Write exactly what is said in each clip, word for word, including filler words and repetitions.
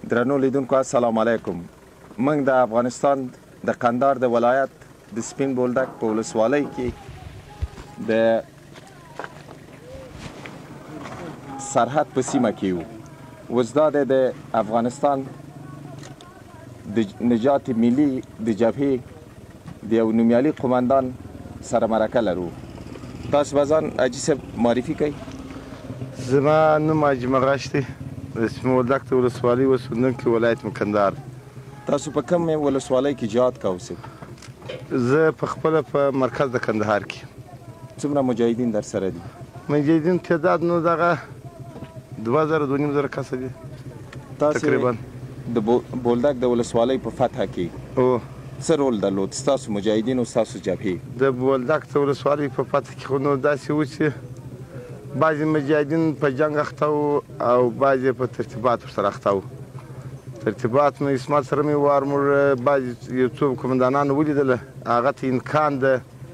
درنو لیدونکو السلام علیکم. موږ د افغانستان د قندهار د ولایت د سپین بولدک په ولسوالۍ کې د سرحد په سیمه کې یو. اوس دا د افغانستان د نجات ملي د جبهې د یو نومیالي قومندان سره مرکه لرو. تاسو به ځان حاجي صاحب معرفي کوئ؟ زما نوم حاجي مغاش دی، د سپین بولدک د ولسوالۍ اوسېدونکی ولایت کندهار. تاسو په کوم ولسوالۍ کې جهاد کوئ؟ زه په خپله په مرکز د کندهار کې. څومره مجاهدین در سره دي؟ مجاهدین تعداد نو دغه دوه زره دوه نیم زره کسه دي تقریبا. د بولدک د ولسوالۍ په فتح کې او څه رول درلود ستاسو مجاهدینو ستاسو جبهې؟ د بولدک د ولسوالۍ په فتح کې خو نو داسې و چې بعضې مجاهدین په جنګ اخته وو او بعضې په ترتیبات ورسره اخته وو. ترتیبات نو عصمت سره مې وار موږ بعضې یو څو قومندانانو ولیدله، هغه ته امکان د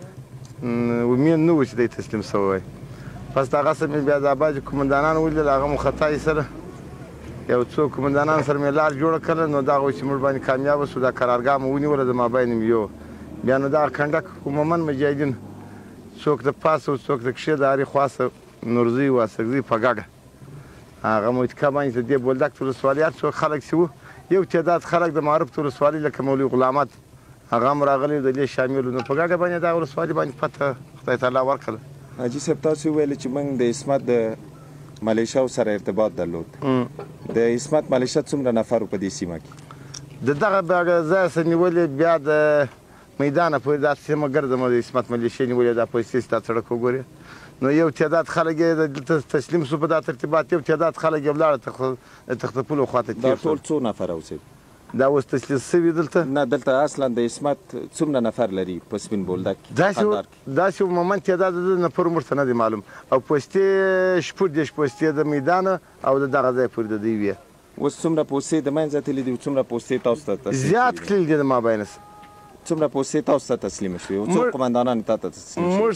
امید نه و چې دی تسلیم شوی وی. پس د هغه سره مې بیا دا بعضې قومندانان ولیدل، هغه مخطای سره یو څو قومندانان سره مې لار جوړه کړله، نو دغه چې موږ باندې کامیابه شو، دا قرارګاه مو ونیوله د مابین مې یو. بیا نو دغه کنډک عموما مجاهدین څوک د پاسه او څوک د کښې د هرې خوا څه نورزي واسګزي په ګډه هغه موتکه باندې د دې بولدک د ولسوالۍ هر څوک خلک چې وو، یو تعداد خلک د معروف د ولسوالۍ لکه مولوي غلام احمد هغه هم راغلي د دې شامل وو، نو په ګډه باندې دغه ولسوالۍ باندې فتح خدای تعالی ورکړله. حاجي صاحب تاسو وویل چې موږ د عصمت د ملیشاو سره ارتباط درلود. د عصمت ملیشه څومره نفر په دې سیمه کې؟ د دغه ځای څخه نیولې بیا د میدانه پورې دا سیمه ګرځم د عصمت ملیشې نیولې دا پیسې ستا سړک وګورې، نو یو تعداد خلک یې تسلیم شو په دا ترتیبات، یو تعداد خلک یې ولاړه تختپلو خواته تېر شول. دا ټول څو نفر اوسېد؟ دا اوس تسلیم شوي دلته؟ نه دلته اصلا د عصمت څومره نفر لري په سپین بولدک کې؟ داسې عموما تعداد د نفرو موږ ته نه دی معلوم، او پوستې شپږ دېرش پوستې د میدانه او د دغه ځای پورې د دوی وې. اوس څومره پوستې د منځه تللي دي او څومره پوستې تاسو ته تسلیم زیات کړي دي د مابینس؟ څومره پوستې تاسو ته تسلیمه شوې او څو قومندانان تا ته تسلیم شوي؟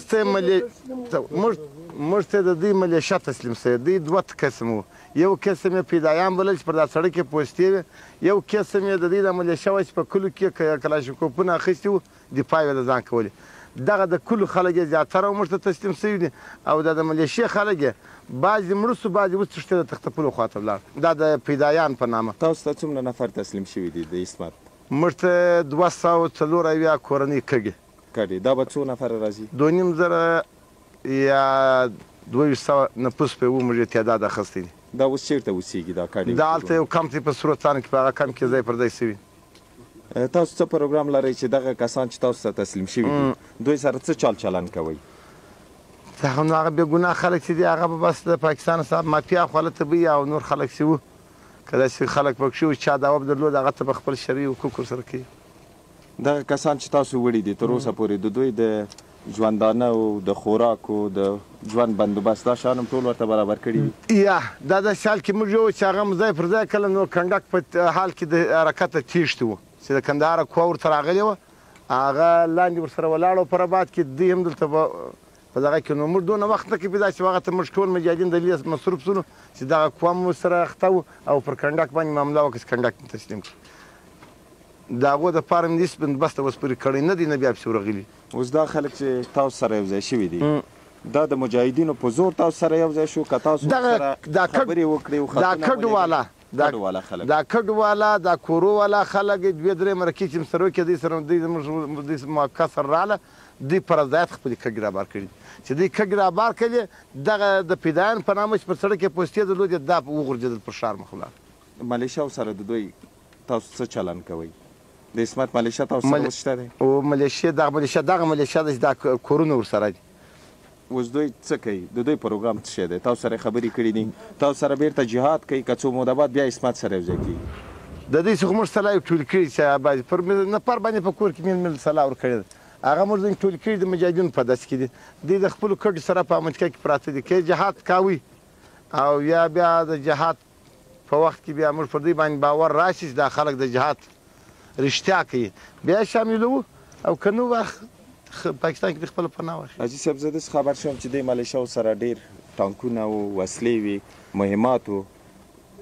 موږ ته د دوی ملیشه تسلیم شوې. دوی دوه قسم وو، یو قسم یې پیدایان بلل چې پر دا سړک یې پوستې وې، یو قسم یې د دوی د ملیشه وه چې په کلو کې کلاشینکوفونه اخیستي وو، دفاع یې د ځان کولې. دغه د کلو خلک یې زیاتره موږ ته تسلیم شوي دي، او دا د ملیشې خلک یې بعضې مړه شو، بعضې وتښتېد د تختپلو خواته ولاړ. دا د پیدایان په نامه. تاسو ته څومره نفر تسلیم شوي دي د عصمت؟ موږ ته دوه سوه څلور اویا کورنۍ کږې کړي. دا به څو نفر راځي؟ دوه نیم زره یا دوه ویشت سوه نفوس پرې وو، موږ یې تعداد اخیستی دي. دا اوس چېرته اوسېږي دا کډې؟ دا هلته یو کمپ دی په سرو څانو کې، په هغه کمپ کې ځای پر ځای شوي. تاسو څه پروګرام لرئ چې دغه کسان چې تاسو ته تسلیم شوي دي دوی سره څه چال چلن کوئ؟ هغه نو هغه بېګناه خلک چې دي هغه به بس د پاکستان صاحب مافیا خواله ته به او نور خلک چې وو، که داسې خلک پکښې وو چا دعوه درلود هغه ته به خپل شرعي حقوق ورسره کوي. دغه کسان چې تاسو وړي دي تر اوسه پورې د دوی د ژوندانه او د خوراک او د ژوند بندوبست دا شیان هم ټول ورته برابر کړي دي؟ یا دا داسې حال کې موږ یو چې هغه ځای پر ځای کله نو کنډک په حال کې د حرکته تېښتې وو چې د کندهاره قوه ورته راغلې وه، هغه لاندې ورسره ولاړ و پر آباد کې، دوی هم دلته به په دغه کې نو موږ دونه وخت نه کوي دا چې هغه ته موږ ټول مجاهدین د لیس مصروف شولو چې دغه قوه مو سره اخته وو او پر کنډک باندې معامله وکړه چې کنډک مو تسلیم کړي. د هغو دپاره مې هېڅ بندوبست اوس پورې کړی نه دی، نه بیا پسې ورغلي. اوس دا خلک چې تاسو سره یو ځای شوي دي دا د مجاهدینو په زور تاسو سره یو ځای شو که تاسو سره خبرې وکړې؟ دا کډو والا دا کډو والا دا کورو والا خلک دوې درې مرکې چې سره وکړي دوی سره دوی زموږ موافقه سره راغله، دوی پر ځایت خپلې کږې رابار کړي چې دوی کږې رابار کړي. دغه د پیدایان په نامه چې پر سړک یې پوستې درلودې دا وغورځېدل پر ښار مخ ولاړ. ملیشاو سره د دوی تاسو څه چلن کوئ؟ د عصمت ملیشه تاسو سره اوس شته دی؟ او ملیشه دغه ملیشه دغه ملیشه ده چې دا کورونه ورسره دي. اوس دوی څه کوي؟ د دوی پروګرام څه شی دی؟ تاسو سره خبرې کړي دي؟ تاسو سره بیرته جهاد کوي که څو موده بعد بیا عصمت سره یو ځای کېږي؟ د دوی څخه موږ سلا یو ټول کړي چې پر نفر باندې په کور کې میل میل سلا ورکړې ده، هغه موږ ځینې ټول کړي د مجاهدینو په داسې کې دي. دوی د خپلو کډو سره په امنیتکه کې پراته دي، که جهاد کوي او یا بیا د جهاد په وخت کې بیا موږ پر دوی باندې باور راشي چې دا خلک د جهاد رښتیا کوي بیا شاملوو، او که نو وخت پاکستان کې د خپله پناه واخلي. حاجي صاحب زه داسې خبر شوم چې دې ملیشاو سره ډېر ټانکونه و، وسلې وې، مهمات و،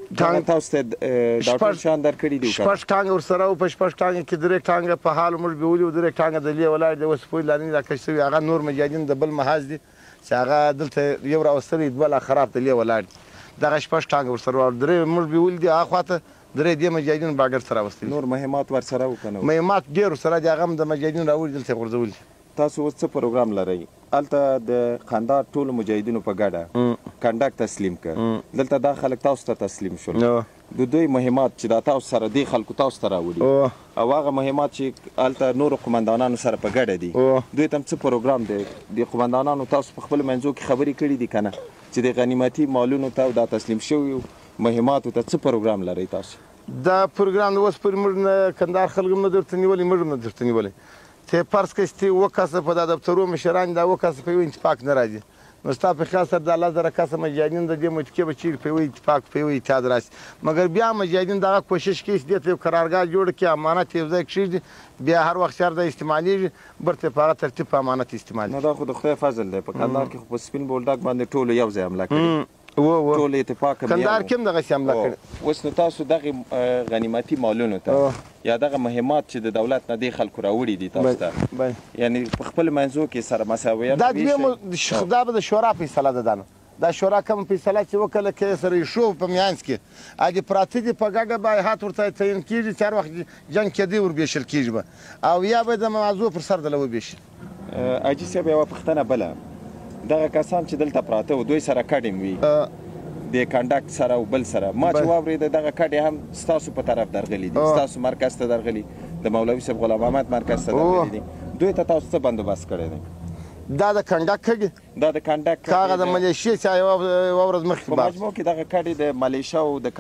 ټانګ تاسو ته دا ټول شان درکړي دي شپږ ټانګ ورسره و په شپږ ټانګ کې درې ټانګ په حال موږ بیولي و درې ټانګ د لې ولاړ دی اوس پورې لا نه دي راکش شوي هغه نور مجاهدین د بل محاذ دي چې هغه دلته یو راوستلی دوه لا خراب د لې ولاړ دي دغه شپږ ټانګ ورسره و درې موږ بیولي دي هغه خواته درې دې مجاهدین باډر سره راوستلي نور مهمات ورسره و که نه مهمات ډېر ورسره دي هغه هم د مجاهدین راوړي دلته یې غورځولي تاسو اوس څه پروګرام لرئ هلته د قندهار ټولو مجاهدینو په ګډه کنډک تسلیم کړ دلته دا خلک تاسو ته تسلیم شول د دوی مهمات چې دا تاسو سره دې خلکو تاسو ته راوړي او هغه مهمات چې هلته نورو قمندانانو سره په ګډه دي دوی ته هم څه پروګرام دی د قمندانانو تاسو په خپلو منځو کې خبرې کړي دي که نه چې د غنیمتي مالونو ته او دا تسلیم شویو مهماتو ته څه پروګرام لرئ تاسو دا پروګرام د اوس پورې موږ نه کندهار خلک هم نه درته نیولي موږ هم نه درته نیولي ته فرض کړه چې اووه کسه په دا دفترو مشران دا اووه کسه په یو اتفاق نه راځي نو ستا په خیال سره دا لس زره کسه مجاهدین د دې متکې به چیرې په یوه اتفاق په یوه اتحاد راشي مګر بیا مجاهدین دغه کوشش کوي چې دې ته یو قرارګاه جوړه کړي امانت یو ځای کښېږدي بیا هر وخت چېرته استعمالېږي برته په هغه ترتیب په امانت استعمال نو دا خو د خدای فضل دی په کندهار کې خو په سپین بولډک باندې ټولو یو ځای حمله کړې و و ټول اتفاق کندهار کې هم دغسې حمله کړې اوس نو تاسو دغې غنیمتي مالونو ته یا دغه مهمات چې د دولت نه دې خلکو راوړي دي تاسو ته یعنې په خپلو منځو کې سره مساویت دا دوی دا به د شورا فیصله ده دا نو دا شورا کوم فیصله چې وکړله که سره یې شو په میانځ کې هغې پراته دي په ګډه به هات ورته تعین کېږي چې هر وخت جنګ کېدی وربېشل کېږي به او یا به د موضوع پر سر دله وبېشي حاجي صاحب یوه پوښتنه بله دغه کسان چې دلته پراته و دوی سره کډ وي د کنډک سره او بل سره ما چې واورېده دغه کډې هم ستاسو په طرف درغلي دي ستاسو مرکز ته درغلي د مولوي صاحب غلام محمد مرکز ته درغلي دي دوی ته تاسو څه بندوبست کړی دی دا د کنډک کډې دا د کنډک که هغه د ملیشې چې یوه ورځ مخکې په مجموع کې دغه کډې د ملیشه او د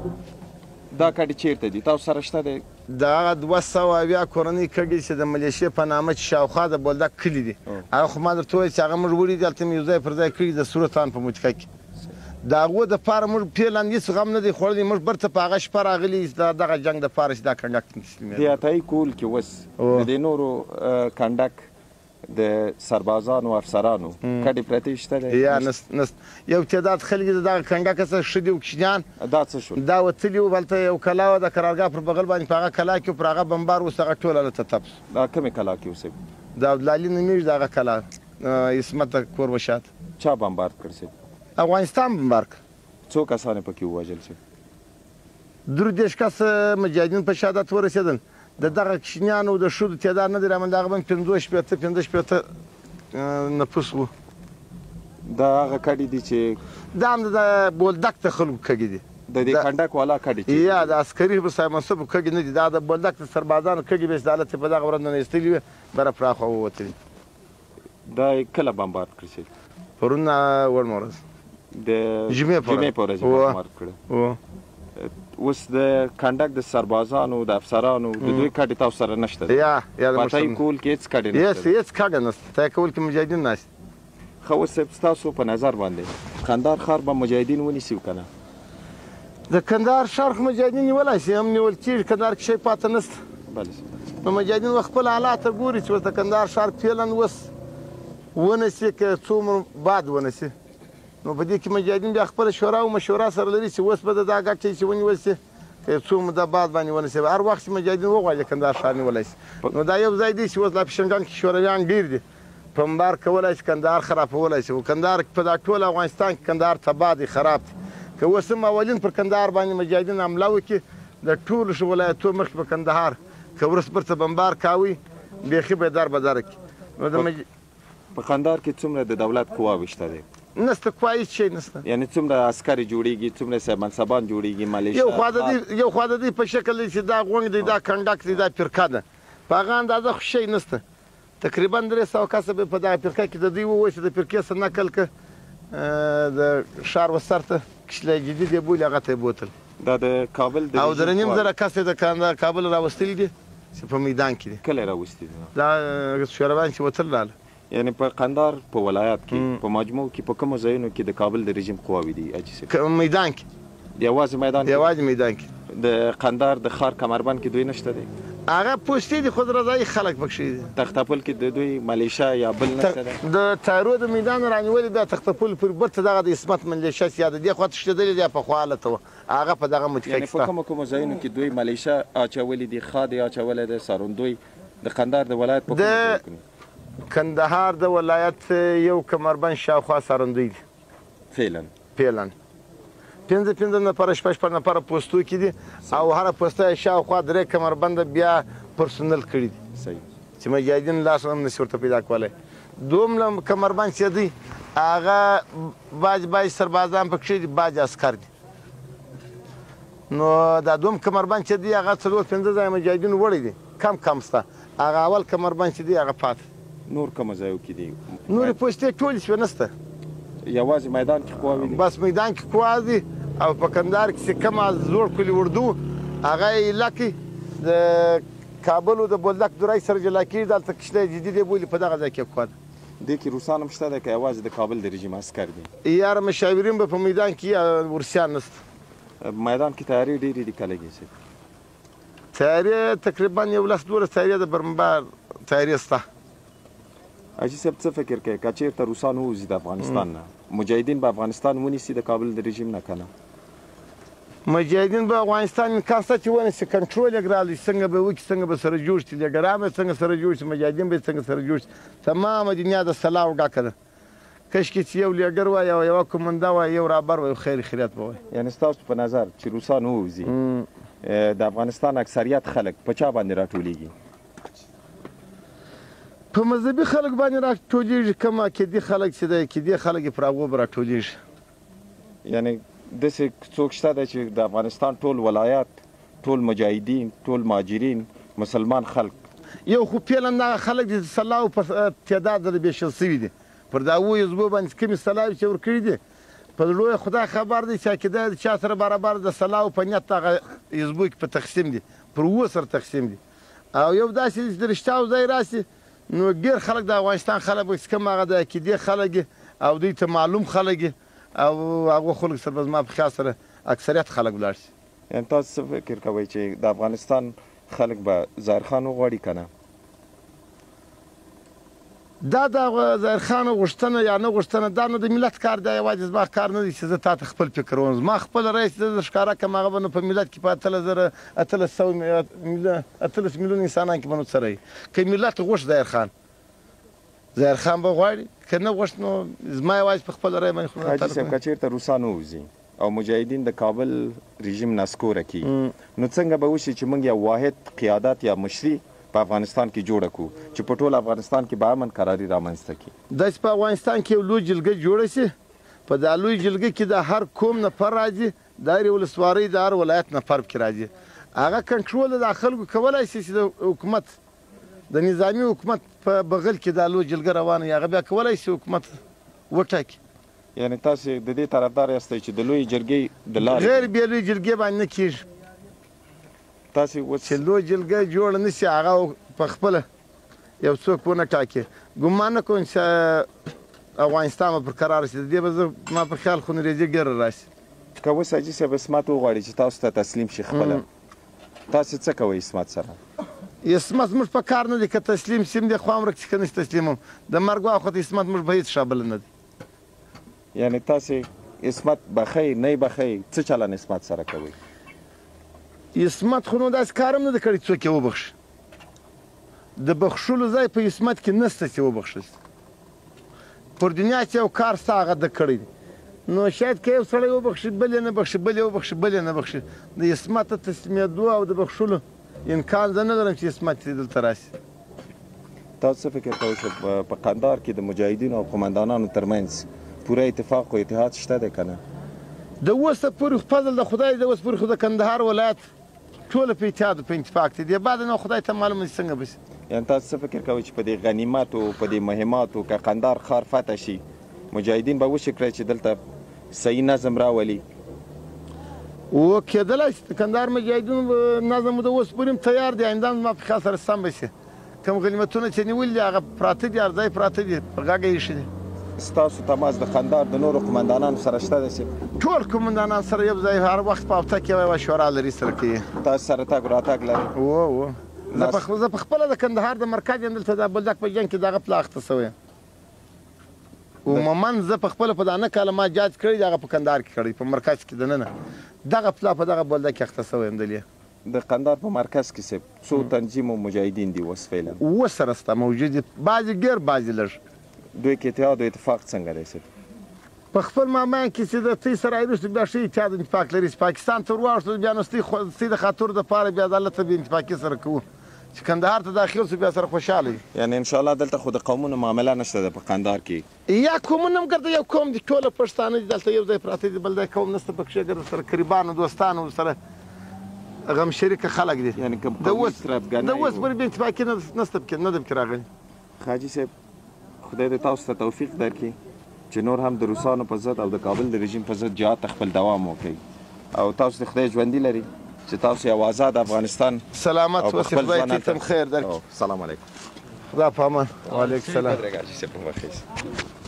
کنډک دا کډې چیرته دي تاسو سره شته دی د هغه دوه سوه اویا کورنۍ کډې چې د ملیشې په نامه چې شاوخوا د بولدک کلي دي هغه خو ما درته وویل چې هغه موږ وړي دي هلته مې یو ځای پر ځای کړي د سورتان په متکه کې د هغو دپاره موږ فعلا هېڅ غم نه دی خوړلی موږ برته په هغه شپه راغلي دغه جنګ دپاره چې دا کنډک تسلیمېږي د عطایي کول کې اوس د دې نورو کنډک د سربازانو افسرانو کډې پرتې شته دی یا نست نست یو تعداد خلک د دغه کنډکه څخه ښه دي کوچنیان دا څه شول دا وتلي وو هلته یو کلا وه د قرارګاه پر بغل باندې په هغه کلا کې پر هغه بمبار اوس هغه ټول هلته تپ شو دا کومې کلا کې اوسئ د عبدالعلي نومېږي د هغه کلا عصمت کور وشات چا بمبارد کړ صاحب افغانستان بمبار کړ څو کسان یې پکې ووژل شوي درې دېرش کسه مجاهدین په شهادت ورسېدل د دغه کوچنیانو د ښځو تعداد نه دی رامنځته هغه باندې پنځوس شپېته پنځه شپېته نفوس و دا هغه کډې دي چې دا هم د بولدک د خلکو کډې دي د دې کنډک والا کډې یا د عسکري صاحب منصبو کډې نه دي دا د بولدک د سربازانو کډې به چې د هلته په دغه ورځ نه ایستلي وې بره پراخه ووتلي دا کله بمبارد کړی شي پرون وړمه ورځ د جمعې په ورځ بمبارد کړی اوس د کنډک د سربازانو د افسرانو د دوی کډې تاسو سره نشته یا یا په عطایي کول کې هېڅ کډې نشته هېڅ کډه نشته عطایي کول کې مجاهدین نشته ښه اوس صاحب ستاسو په نظر باندې کندهار ښار به مجاهدین ونیسي که نه د کندهار ښار خو مجاهدین نیولی شي هم نیول کېږي کندهار کې شی پاته نشته بله نو مجاهدین به خپل حالات ته ګوري چې ورته کندهار ښار فعلا اوس ونیسي که څومره باد ونیسي نو په دې کې مجاهدین بیا خپله شورا او مشوره سره لري چې اوس به د دا ګټې چې ونیول شي که یو څو موده بعد باندې ونیسي هر وخت چې مجاهدین وغواړي کندهار ښار نیولی شي نو دا یو ځای دی چې اوس لا په شنګان کې شورویان ډېر دي بمبار کولی شي کندهار خرابولی شي کندهار په دا ټول افغانستان کې کندهار تباه دی خراب دی که اوس هم اولین پر کندهار باندې مجاهدین حمله وکړي د ټولو ښه ولایتو مخکې په کندهار که ورس برته بمبار کاوي بیخي به یې در بدره کړي نو د په کندهار کې څومره د دولت قواوې شته دی نسته قوا هېڅ شی نسته یعنې څومره عسکر جوړېږي څومره صاحب منصبان جوړېږي ملیشه یو خوا د دې یو خوا د دې په شکل دی چې دا غونګ دی دا کنډک دی دا فرقه ده په هغه اندازه خو شی نسته تقریبا درې سوه کسه به په دغه فرقه کې د دوی ووایي چې د فرقې څخه نقل که د ښار وسر ته کشلی جدید یې بولي هغه ته یې بوتل دا د کابل د او درې نیم زره کس یې د کابل راوستلي دي چې په میدان کې دي کله یې راوستي دي دا شورویان چې وتل راله یعنی په قندهار په ولایت کې په مجموع کې په کومو ځایونو کې د کابل د رژیم قواوې دي حاجي صاحب میدان کې یوازې میدان یوازې میدان کې د قندهار د ښار کمربند کې دوی نشته دی هغه پوستې دي خود رضایي خلک پکښې دي. تختپل کې د دوی ملیشه یا بل نشته ده؟ د تایرو د میدان رانیولې بیا تختپل پر برته دغه د عصمت ملیشه چې د دې خوا تښتېدلې دی پخوا حالت وه هغه په دغه متفق یعنې په کومو کومو ځایونو کې دوی ملیشه اچولې دي خاد یې اچولی دی ساروندوی د قندهار د ولایت په کومو ځایو کې؟ کندهار د ولایت یو کمربند شاوخوا ساروندوی دي فعلا فعلا پنځه پنځه نفره شپږ شپږ نفره پوستو کې دي او هره پوسته شاوخوا درې کمربنده بیا پرسونل کړي دي صحیح چې مجاهدین لاس هم نشي ورته پیدا کولی دوم کمربند چې دی هغه باج باج سربازان پکښې دي باج عسکر دي نو دا دوم کمربند چې دی هغه څلور پنځه ځایه مجاهدین وړی دي کم کم سته هغه اول کمربند چې دی هغه پاتې نور کومو ځایو کې دي؟ نورې پوستې ټولې شوې نسته یوازې میدان کې قواوې دي؟ بس میدان کې قوا دي او په کندهار کې چې کومه زوړ کلي اردو هغه یې لکې د کابل او د بولدک درای سره جلا کېږي دلته کشته جدي دی بولي په دغه ځای کې قوا ده. دې کې روسان هم شته ده که یوازې د کابل د رژیم عسکر دي؟ یاره مشاورین به په میدان کې ورسیان نسته. میدان کې تیارې ډېرې دي که لږې صاحب؟ تیارې تقریبا یو لس دولس تیارې د برمبار تیارې شته. حاجي صاحب څه فکر کوي که چېرته روسان ووځي د افغانستان نه مجاهدین به افغانستان ونیسي د کابل د رژیم نه که نه؟ مجاهدین به افغانستان امکان شته چې ونیسي کنټرول یې ګرالي څنګه به وکړي څنګه به سره جوړ شي لګران به څنګه سره جوړ شي مجاهدین به څنګه سره جوړ شي تمامه دنیا د سلاو ډکه ده کشکې چې یو لیګر وای او یوه کومنده وای یو رابر وای خیر خیریت به وای. یعنې ستاسو په نظر چې روسان ووځي د افغانستان اکثریت خلک په چا باندې راټولیږي؟ په مذهبي خلک باندې راټولیږي کوم عقیدي خلک چې دی عقیدي خلک یې پر هغو به راټولیږي. یعنې داسې څوک شته دی چې د افغانستان ټول ولایات ټول مجاهدین ټول مهاجرین مسلمان خلک یو خو فعلا دغه خلک د سلاو په تعداد د بېشل سوي دي پر دا اوو حزبو باندې کومې سلاوې چې ورکړي دي په زړه خدای خبر دی چې عقیده د چا سره برابر د سلاو په نیت هغه حزبو کې په تقسیم دي پر اووه سره تقسیم دي او یو داسې چې د رښتیاو ځای راسي نو ډېر خلک د افغانستان خلک به چې کوم هغه د عقیدې خلک او دوی ته معلوم خلک او هغو خلکو سره به زما په خیال سره اکثریت خلک ولاړ شي. یعنې تاسو څه فکر کوئ چې د افغانستان خلک به ظاهر خان وغواړي که نه؟ دا د ظاهر خان غوښتنه یا نه غوښتنه دا نو د ملت کار دی یوازې زما کار نه دی چې زه تا ته خپل فکر کوم زما خپل رئیس زه ښکاره کړم هغه به نو په ملت کې په اتلس زره اتلس سوه اتلس میلیون انسانان کې به نو څه رهي که ملت غوښت ظاهر خان ظاهر خان به غواړي که نه غوښت نو زما یوازې په خپل رای باندې حاجي صاحب که چېرته روسان ووځي او مجاهدین د کابل رژیم نسکوره کړي نو څنګه به وشي چې موږ یو واحد قیادت یا مشري په افغانستان کې جوړه کړو چې په ټول افغانستان کې به امن قراري رامنځته کړي؟ داسې په افغانستان کې یو لوی جلګه جوړه شي په دا لوی جلګه کې د هر قوم نفر راځي د هرې ولسوالۍ د هر ولایت نفر پکې راځي هغه کنټرول د خلکو کولی شي چې د حکومت د نظامي حکومت په بغل کې دا لوی جلګه روانه وي هغه بیا کولی شي حکومت وټاکي. یعنې تاسې د دې طرفدار یاستئ چې د لویې جرګې د لارې غیر بې لویې جلګې باندې نه کېږي تاسې اوس چې لوی جلګه جوړه نه شي هغه په خپله یو څوک ونه ټاکي ګمان نه کوم چې افغانستان به پر قرار شي د دې به زه ما په خیال خو نریزي ګیره راشي. که اوس حاجي صاحب عصمت وغواړي چې تاسو ته تسلیم شي خپله تاسې څه کوئ عصمت سره؟ عصمت موږ په کار نه دی که تسلیم شي هم دی خوا هم چې که نشي تسلیموم د مرګ واخت عصمت موږ به هېڅ شابله نه دی. یعنې تاسې عصمت بخئ نه یې بخئ څه چلن عصمت سره کوئ؟ عصمت خو نو داسې کار هم نه دی کړی څوک یې وبخښي د بخښلو ځای په عصمت کې نشته چې وبخښل شي پر دنیا چې یو کار ستا هغه ده کړی دی نو شاید که یو سړی وبخښي بل یې نه بخښي بل یې وبخښي بل یې نه بخښي د عصمت ته تسلیمېدو او د بخښلو امکان زه نه لرم چې عصمت دلته راشي. تاسو څه فکر کوئ چې په قندهار کې د مجاهدینو او قمندانانو ترمنځ پوره اتفاق او اتحاد شته دی که نه؟ د اوسه پورې فضل د خدای د اوس پورې خو د کندهار ولایت ټوله په اتحاد او په اتفاق دي د بعد نه خدای ته معلومه چې څنګه به شي. یعنې تاسو څه فکر کوئ چې په دې غنیمتو په دې مهماتو که قندهار ښار فتح شي مجاهدین به وشي کړی چې دلته صحیح نظم راولي؟ و کېدلی شي د کندهار مجاهدینو نظم د اوس پورې هم تیار دی آینده زما په خیال سره سم به شي کوم غنیمتونه چې نیولي دي هغه پراته دي هر ځای پراته دي پر غاږه ایښي دي. ستاسو تماس د قندهار د نورو قمندانانو سره شته دی؟ ټول قمندانان سره یو ځای هر وخت په هفته کې یوه شورا لري سره کوي. تاسو سره تګ راتګ لرئ؟ و و زه په خپله د کندهار د مرکز یم دلته د بولدک په جنګ کې دغه پلا اخته شوی عموما زه په خپله په دا نه کاله ما جاج کړی د هغه په کندهار کې کړی په مرکز کې دننه دغه پلا په دغه بولدک کې اخته شوی یم دلې د قندهار په مرکز کې صاحب څو تنظیم و مجاهدین دي اوس فعلا اوس سره شته موجود دي بعضې ډېر بعضې لږ دوی کې اتحاد و اتفاق څنګه دی صاحب په خپل مامان کې چې د تی سره وروسته بیا ښه اتحاد اتفاق لري چې پاکستان ته ور واوښتل بیا نو ستۍ د خاطر دپاره بیا د الله ته بې اتفاقي سره کوو چې کندهار ته داخل شو بیا سره خوشحاله وي یعنې انشاءالله دلته خو د قومونو معامله نشته ده په قندهار کې یا قومونه هم ګرده یو قوم دي ټوله پښتانه دي دلته یو ځای پراته دي بل ځای قوم نشته پکښې ګرده سره قریبانو دوستانو سره غم شریکه خلک دي یعنې کوم د قومي اوس استراتګانۍ د اوس پورې بې اتفاقي نشته پکې نه ده پکې راغلې حاجي صاحب خدای دې تاسو ته توفیق درکړي چې نور هم د روسانو په ضد او د کابل د رژیم په ضد جهاد ته خپل دوام وکړي او تاسو د خدای ژوندي لري چې تاسو یو آزاد افغانستان سلامت اوسئ خدای دې ته خیر درکړي سلام علیکم خدا په امان وعلیکم السلام بدرګه حاجي صاحب په خیر